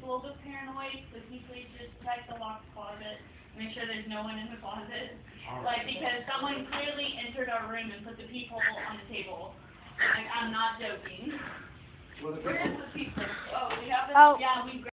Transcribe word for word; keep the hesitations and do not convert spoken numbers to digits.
a little bit paranoid, so can you please just check the locked closet, make sure there's no one in the closet? Like, because someone clearly entered our room and put the peephole on the table. Like, I'm not joking. Well, the Where is the peephole? Oh, we have it? Oh. Yeah, we